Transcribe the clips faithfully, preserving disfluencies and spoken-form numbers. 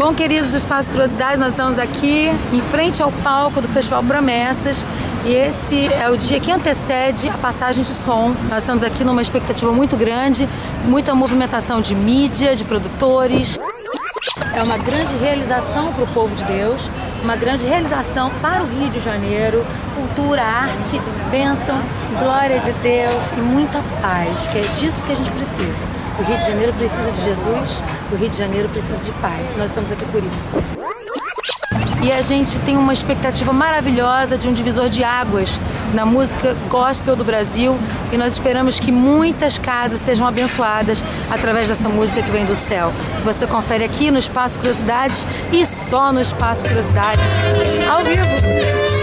Bom, queridos do Espaço Curiosidade, nós estamos aqui em frente ao palco do Festival Promessas e esse é o dia que antecede a passagem de som. Nós estamos aqui numa expectativa muito grande, muita movimentação de mídia, de produtores. É uma grande realização para o povo de Deus, uma grande realização para o Rio de Janeiro, cultura, arte, bênção, glória de Deus e muita paz, que é disso que a gente precisa. O Rio de Janeiro precisa de Jesus, o Rio de Janeiro precisa de paz. Nós estamos aqui por isso. E a gente tem uma expectativa maravilhosa de um divisor de águas na música gospel do Brasil e nós esperamos que muitas casas sejam abençoadas através dessa música que vem do céu. Você confere aqui no Espaço Curiosidades e só no Espaço Curiosidades, ao vivo.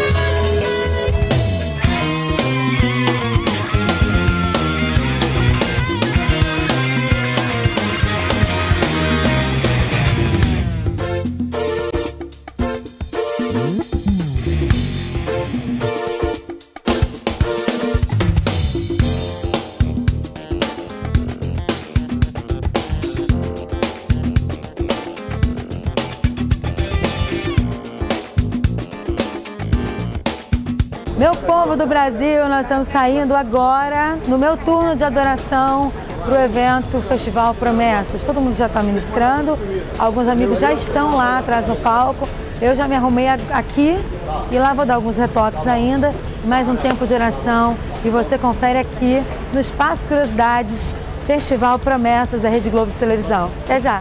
Meu povo do Brasil, nós estamos saindo agora no meu turno de adoração para o evento Festival Promessas. Todo mundo já está ministrando, alguns amigos já estão lá atrás no palco. Eu já me arrumei aqui e lá vou dar alguns retoques ainda. Mais um tempo de oração e você confere aqui no Espaço Curiosidades, Festival Promessas da Rede Globo de Televisão. Até já!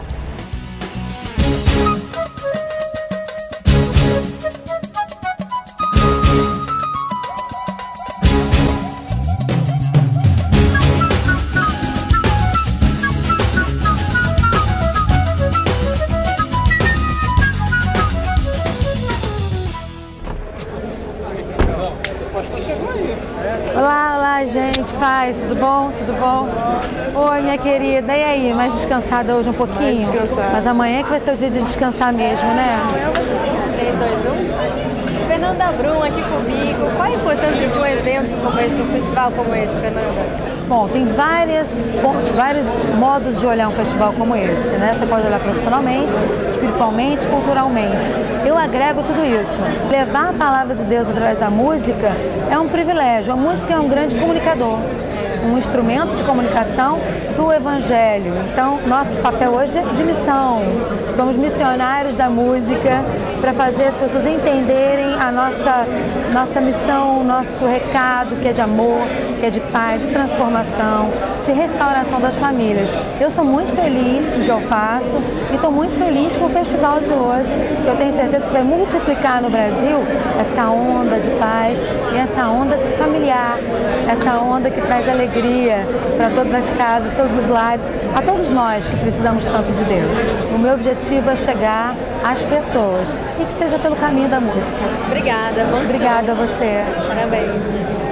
Olá, olá, gente, paz, tudo bom? Tudo bom? Oi, minha querida, e aí, mais descansada hoje um pouquinho? Mas amanhã é que vai ser o dia de descansar mesmo, né? três, dois, um. Fernanda Brum aqui comigo. Qual a importância de um evento como esse, um festival como esse, Fernanda? Bom, tem várias, vários modos de olhar um festival como esse, né? Você pode olhar profissionalmente, espiritualmente, culturalmente. Eu agrego tudo isso. Levar a palavra de Deus através da música é um privilégio. A música é um grande comunicador, um instrumento de comunicação do Evangelho. Então, nosso papel hoje é de missão. Somos missionários da música para fazer as pessoas entenderem a nossa, nossa missão, nosso recado, que é de amor, que é de paz, de transformação, de restauração das famílias. Eu sou muito feliz com o que eu faço e estou muito feliz com o festival de hoje. Eu tenho certeza que vai multiplicar no Brasil essa onda de paz e essa onda familiar, essa onda que traz alegria para todas as casas, todos os lares, a todos nós que precisamos tanto de Deus. O meu objetivo é chegar às pessoas e que seja pelo caminho da música. Obrigada, bom Obrigada show. a você. Parabéns.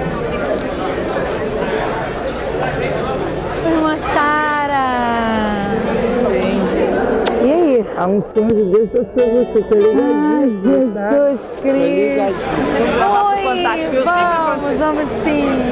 Irmã Sara! Gente, e aí? a unção de Deus está sobre você, tá ligadinho? Ai, Jesus Cristo! Vamos gravar pro Fantástico, eu sempre Vamos, vamos sim!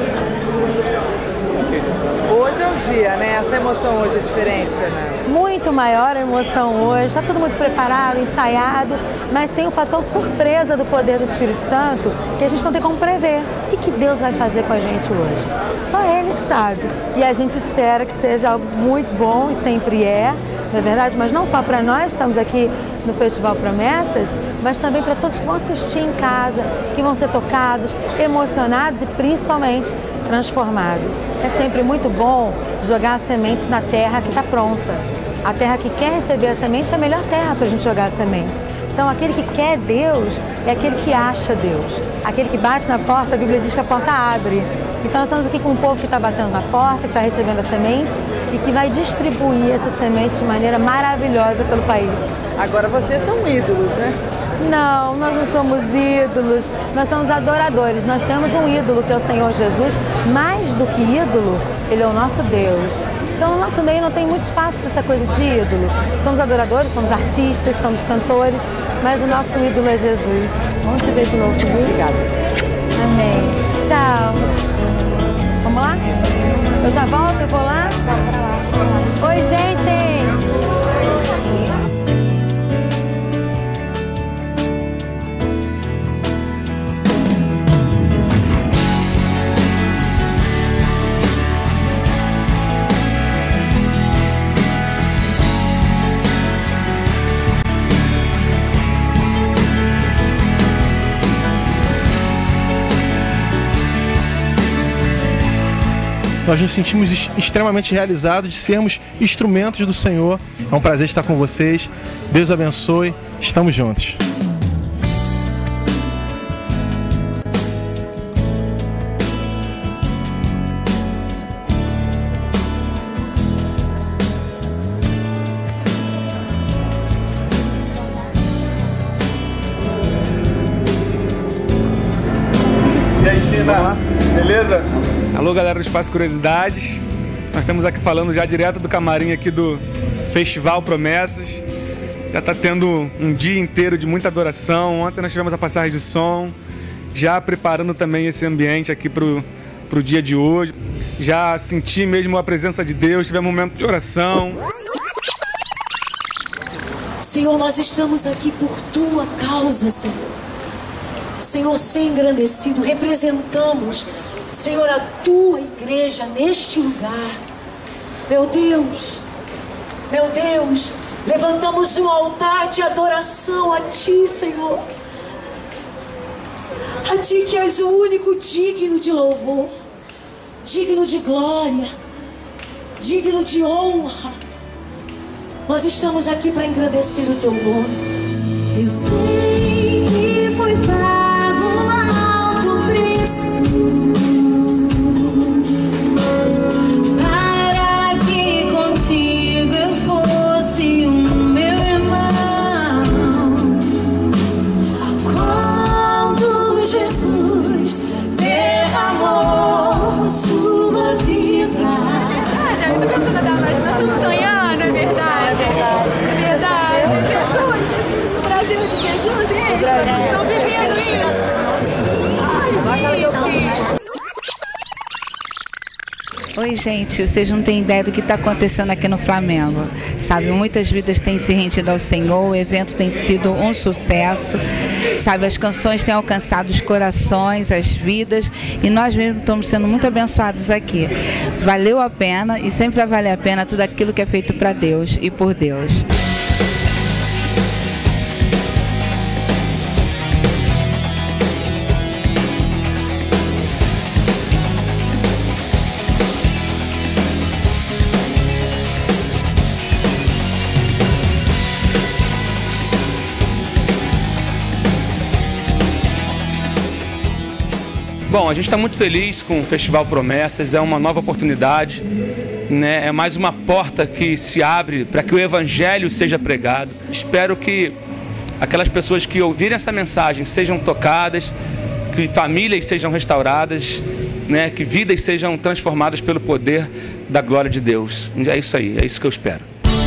Hoje é o dia, né? Essa emoção hoje é diferente, Fernanda. Muito maior a emoção hoje, está tudo muito preparado, ensaiado, mas tem o fator surpresa do poder do Espírito Santo que a gente não tem como prever. O que, que Deus vai fazer com a gente hoje? Só Ele que sabe. E a gente espera que seja algo muito bom e sempre é, não é verdade? Mas não só para nós, estamos aqui no Festival Promessas, mas também para todos que vão assistir em casa, que vão ser tocados, emocionados e principalmente transformados. É sempre muito bom jogar a semente na terra que está pronta. A terra que quer receber a semente é a melhor terra para a gente jogar a semente. Então, aquele que quer Deus é aquele que acha Deus. Aquele que bate na porta, a Bíblia diz que a porta abre. Então, nós estamos aqui com um povo que está batendo na porta, que está recebendo a semente e que vai distribuir essa semente de maneira maravilhosa pelo país. Agora vocês são ídolos, né? Não, nós não somos ídolos, nós somos adoradores. Nós temos um ídolo que é o Senhor Jesus. Mais do que ídolo, Ele é o nosso Deus. Então, no nosso meio não tem muito espaço para essa coisa de ídolo. Somos adoradores, somos artistas, somos cantores, mas o nosso ídolo é Jesus. Vamos te ver de novo, viu? Obrigada. Amém. Tchau. Vamos lá? Eu já volto, eu vou lá? Oi, gente! nós nos sentimos extremamente realizados de sermos instrumentos do Senhor. É um prazer estar com vocês. Deus abençoe. Estamos juntos. E aí, China, beleza? Alô, galera do Espaço Curiosidades. Nós estamos aqui falando já direto do camarim aqui do Festival Promessas. Já está tendo um dia inteiro de muita adoração. Ontem nós tivemos a passagem de som, já preparando também esse ambiente aqui para o dia de hoje. Já senti mesmo a presença de Deus, tivemos um momento de oração. Senhor, nós estamos aqui por Tua causa, Senhor. Senhor, ser engrandecido, representamos, Senhor, a Tua igreja neste lugar. Meu Deus, meu Deus, levantamos um altar de adoração a Ti, Senhor. A Ti que és o único digno de louvor, digno de glória, digno de honra. Nós estamos aqui para engrandecer o Teu nome. Eu sei que foi pago um alto preço para que contigo eu fosse um meu irmão. Quando Jesus derramou sua vida. É verdade, a vida precisa dar mais. Nós estamos sonhando, é verdade. É verdade. Jesus, o Brasil de Jesus, e eles estão vivendo isso. Ai, gente. Oi, gente, vocês não têm ideia do que está acontecendo aqui no Flamengo, sabe? Muitas vidas têm se rendido ao Senhor, o evento tem sido um sucesso, sabe? As canções têm alcançado os corações, as vidas, e nós mesmos estamos sendo muito abençoados aqui. Valeu a pena e sempre vai valer a pena tudo aquilo que é feito para Deus e por Deus. Bom, a gente está muito feliz com o Festival Promessas, é uma nova oportunidade, né? É mais uma porta que se abre para que o Evangelho seja pregado. Espero que aquelas pessoas que ouvirem essa mensagem sejam tocadas, que famílias sejam restauradas, né? Que vidas sejam transformadas pelo poder da glória de Deus. É isso aí, é isso que eu espero.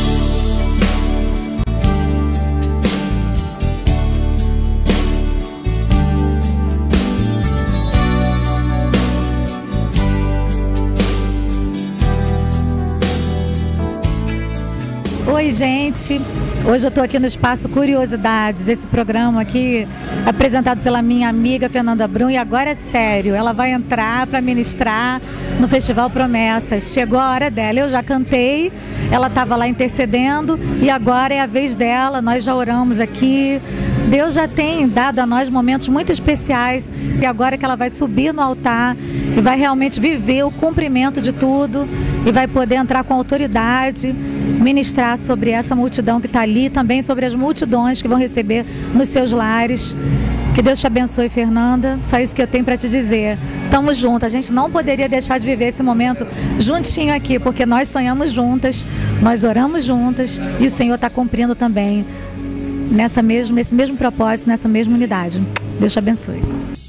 Oi, gente. Hoje eu estou aqui no Espaço Curiosidades, esse programa aqui apresentado pela minha amiga Fernanda Brum, e agora é sério, ela vai entrar para ministrar no Festival Promessas. Chegou a hora dela, eu já cantei, ela estava lá intercedendo e agora é a vez dela, nós já oramos aqui. Deus já tem dado a nós momentos muito especiais e agora que ela vai subir no altar e vai realmente viver o cumprimento de tudo e vai poder entrar com autoridade, ministrar sobre essa multidão que está ali, também sobre as multidões que vão receber nos seus lares. Que Deus te abençoe, Fernanda. Só isso que eu tenho para te dizer. Tamo junto. A gente não poderia deixar de viver esse momento juntinho aqui, porque nós sonhamos juntas, nós oramos juntas e o Senhor está cumprindo também nessa mesmo, nesse mesmo propósito, nessa mesma unidade. Deus te abençoe.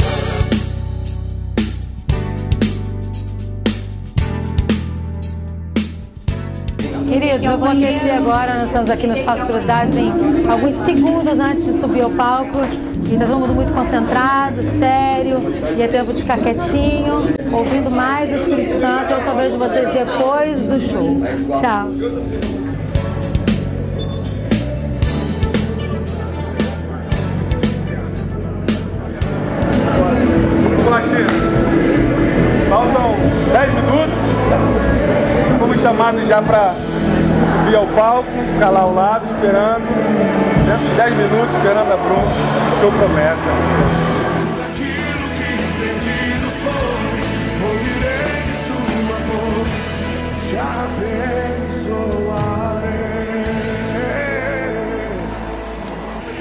Querido, eu vou aquecer agora, nós estamos aqui no Espaço Curiosidades em alguns segundos antes de subir ao palco e está todo mundo muito concentrado, sério, e é tempo de ficar quietinho, ouvindo mais o Espírito Santo. Eu só vejo vocês depois do show. Tchau. Faltam dez minutos, fomos chamados já para subir ao palco, ficar lá ao lado esperando, dentro de dez minutos esperando a Brum, show Promessa. Aquilo que entendido foi, ouvirei de sua voz.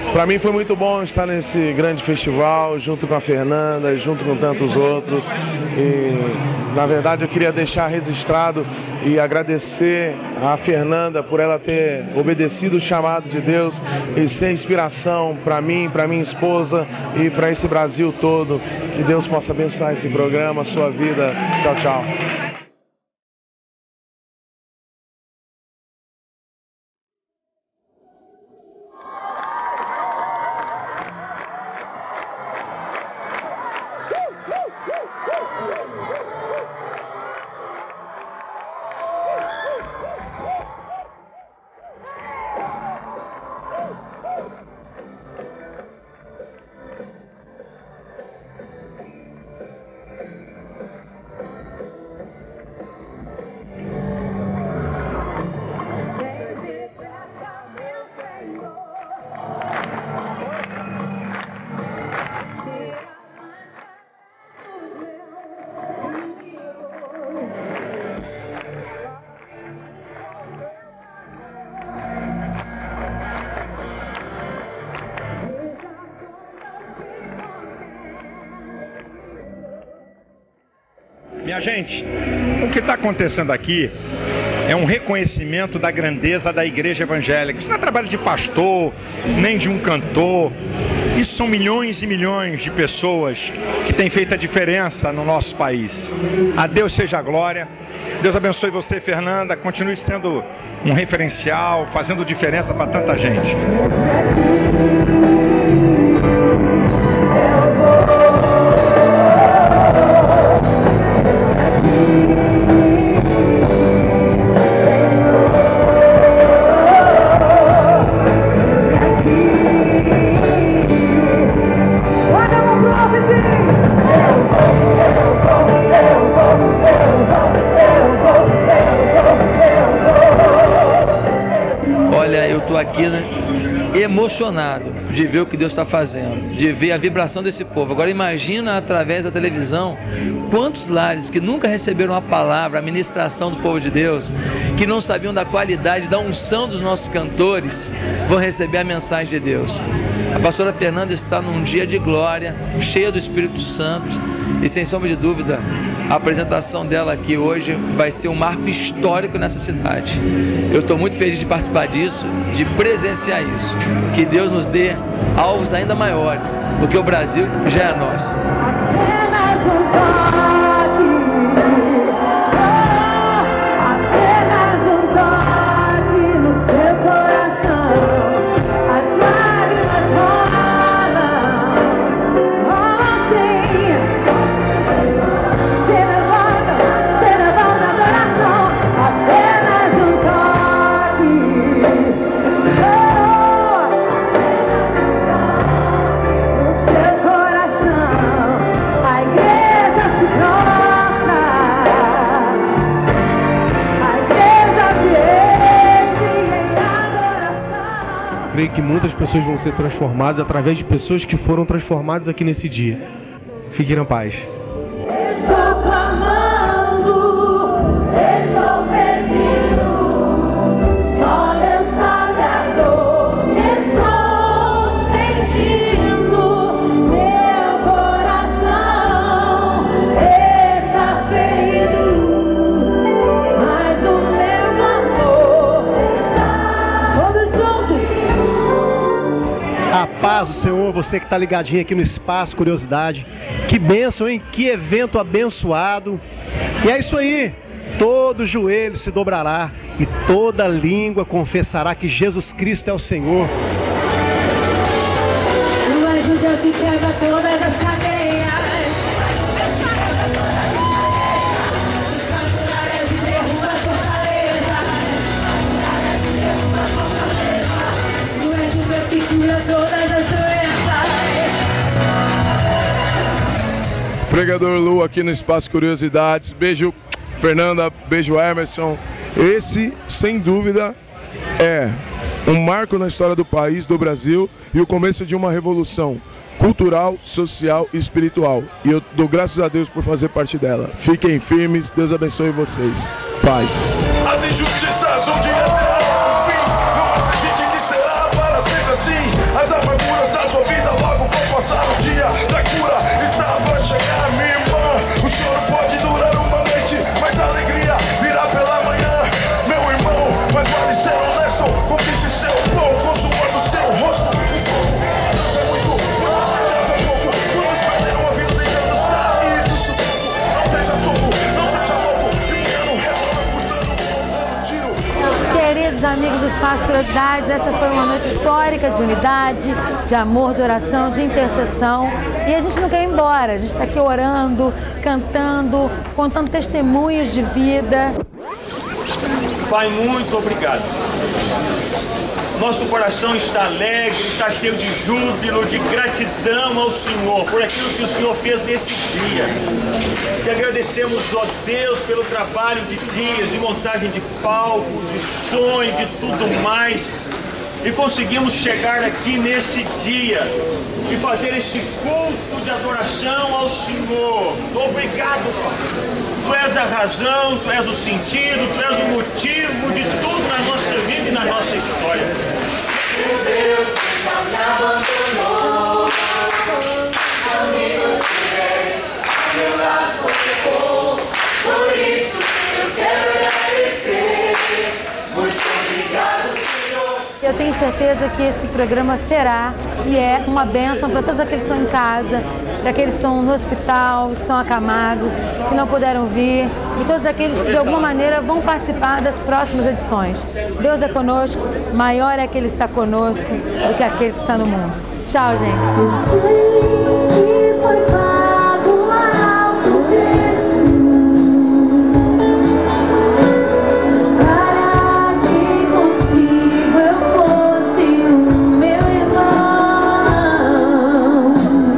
Para mim foi muito bom estar nesse grande festival, junto com a Fernanda, junto com tantos outros. E, na verdade, eu queria deixar registrado e agradecer a Fernanda por ela ter obedecido o chamado de Deus e ser inspiração para mim, para minha esposa e para esse Brasil todo. Que Deus possa abençoar esse programa, a sua vida. Tchau, tchau. Minha gente, o que está acontecendo aqui é um reconhecimento da grandeza da igreja evangélica. Isso não é trabalho de pastor, nem de um cantor. Isso são milhões e milhões de pessoas que têm feito a diferença no nosso país. A Deus seja a glória. Deus abençoe você, Fernanda. Continue sendo um referencial, fazendo diferença para tanta gente. Olha, eu estou aqui, né, emocionado de ver o que Deus está fazendo, de ver a vibração desse povo. Agora imagina através da televisão quantos lares que nunca receberam a palavra, a ministração do povo de Deus, que não sabiam da qualidade, da unção dos nossos cantores, vão receber a mensagem de Deus. A pastora Fernanda está num dia de glória, cheia do Espírito Santo, e sem sombra de dúvida, a apresentação dela aqui hoje vai ser um marco histórico nessa cidade. Eu estou muito feliz de participar disso, de presenciar isso. Que Deus nos dê alvos ainda maiores, porque o Brasil já é nosso. Creio que muitas pessoas vão ser transformadas através de pessoas que foram transformadas aqui nesse dia. Fiquem na paz. Estou clamando, estou perdido, só Deus sabe a dor que estou sentindo. Meu coração está ferido, mas o meu amor está. Todos juntos. A paz do Senhor, você que está ligadinho aqui no Espaço Curiosidade. Que bênção, hein? Que evento abençoado. E é isso aí. Todo joelho se dobrará e toda língua confessará que Jesus Cristo é o Senhor. Tu és o Deus que quebra todas as cadeias. E derruba as fortalezas. Tu és o Deus que cura todas as doenças. Pregador Lu aqui no Espaço Curiosidades. Beijo, Fernanda. Beijo, Emerson. Esse, sem dúvida, é um marco na história do país, do Brasil, e o começo de uma revolução cultural, social e espiritual. E eu dou graças a Deus por fazer parte dela. Fiquem firmes. Deus abençoe vocês. Paz. As injustiças um dia terão um fim. Não acredite que será para sempre assim. As armas Espaço Curiosidades, essa foi uma noite histórica de unidade, de amor, de oração, de intercessão. E a gente não quer ir embora, a gente está aqui orando, cantando, contando testemunhos de vida. Pai, muito obrigado. Nosso coração está alegre, está cheio de júbilo, de gratidão ao Senhor por aquilo que o Senhor fez nesse dia. Te agradecemos, ó Deus, pelo trabalho de dias, de montagem de palco, de som e de tudo mais. E conseguimos chegar aqui nesse dia e fazer esse culto de adoração ao Senhor. Obrigado, Pai. Tu és a razão, Tu és o sentido, Tu és o motivo de tudo na nossa vida e na nossa história. Meu Deus, não me abandonou, amigos fiéis, ao meu lado ficou. Por isso eu quero agradecer. Muito obrigado, Senhor. Eu tenho certeza que esse programa será e é uma bênção para todos aqueles que estão em casa, para aqueles que estão no hospital, estão acamados, que não puderam vir, e todos aqueles que de alguma maneira vão participar das próximas edições. Deus é conosco, maior é aquele que está conosco do que aquele que está no mundo. Tchau, gente. Eu sei que foi pago um alto preço para que contigo eu fosse o meu irmão.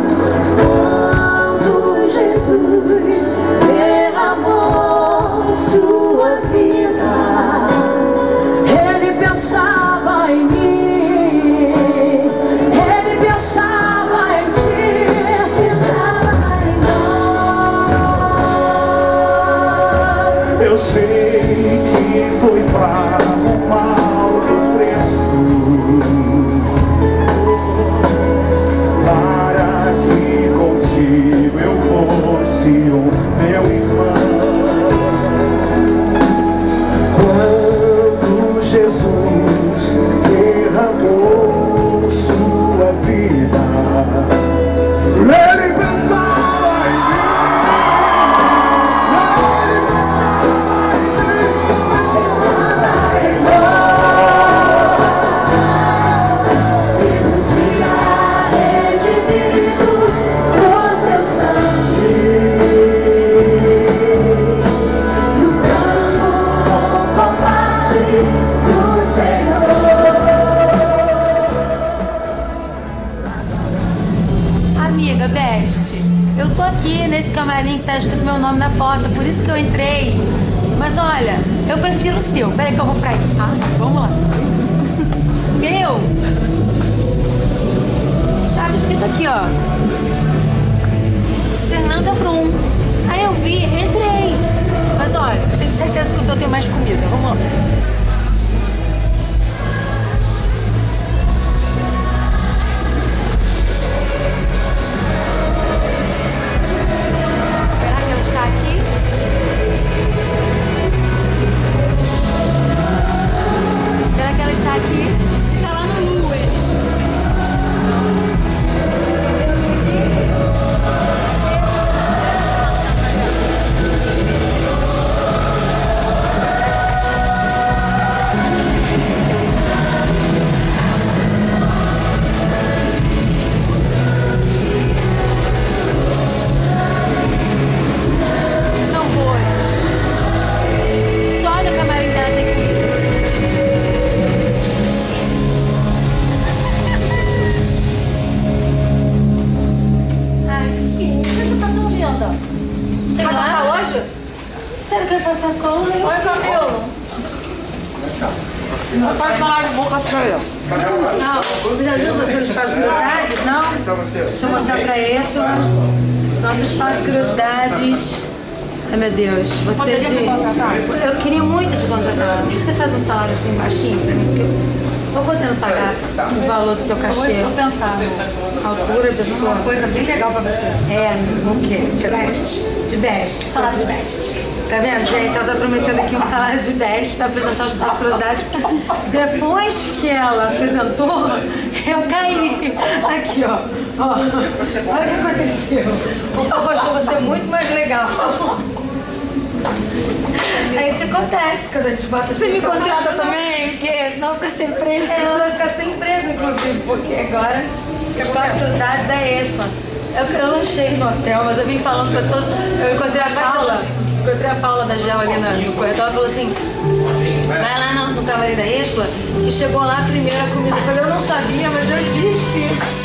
Quando Jesus derramou sua vida, Ele pensava em mim, Ele pensava em ti, pensava em nós. Eu sei que foi pago um alto preço para que contigo eu fosse o meu irmão. Quando Jesus derramou sua vida, Ele pensava em mim, Ele pensava em mim, E nos via redimidos por seu sangue, no campo combate do Senhor. Amiga, Best, eu tô aqui nesse camarim que tá escrito meu nome na porta, por isso que eu entrei. Mas olha, eu prefiro o seu. Peraí que eu vou pra aí, tá? Vamos lá. Meu! Tava escrito aqui, ó. Fernanda Brum. Aí eu vi, entrei. Mas olha, eu tenho certeza que o teu tem mais comida. Vamos lá. Será que ela está aqui? Será que ela está aqui? Tá lá no Lua. Tambores. Só no camarim dela tem comida. Ai, gente, você tá dormindo? Você vai cantar hoje? Sério que vai passar só um negócio? Oi, Camilo. Não pode falar de boca cheia. Não, vocês ajudam você no Espaço Curiosidades, não? Deixa eu mostrar pra eles. Nosso Espaço Curiosidades. Ai, meu Deus, você de... Eu queria muito te contratar. Por que você faz um salário assim baixinho pra mim? Porque eu vou podendo pagar o valor do teu cachê. Vou pensar. A altura da sua... Uma coisa bem legal pra você. É, o quê? De best. De best. Salário de best. Tá vendo, gente? Ela tá prometendo aqui um salário de best pra apresentar o Espaço Curiosidades, porque depois que ela apresentou, eu caí. Aqui, ó. Ó. Olha o que aconteceu. O povo achou você muito mais legal. É isso que acontece quando a gente bota. Você me contrata também? Porque não fica sem emprego. É, ela vai ficar sem emprego, inclusive, porque agora Espaço Curiosidades é extra. Eu, eu lanchei no hotel, mas eu vim falando pra todos. Eu encontrei a Paula, encontrei a Paula da Gel ali na, no corredor, ela falou assim: vai lá no, no camarim da Exla, e chegou lá a primeira comida. Eu falei, eu não sabia, mas eu disse.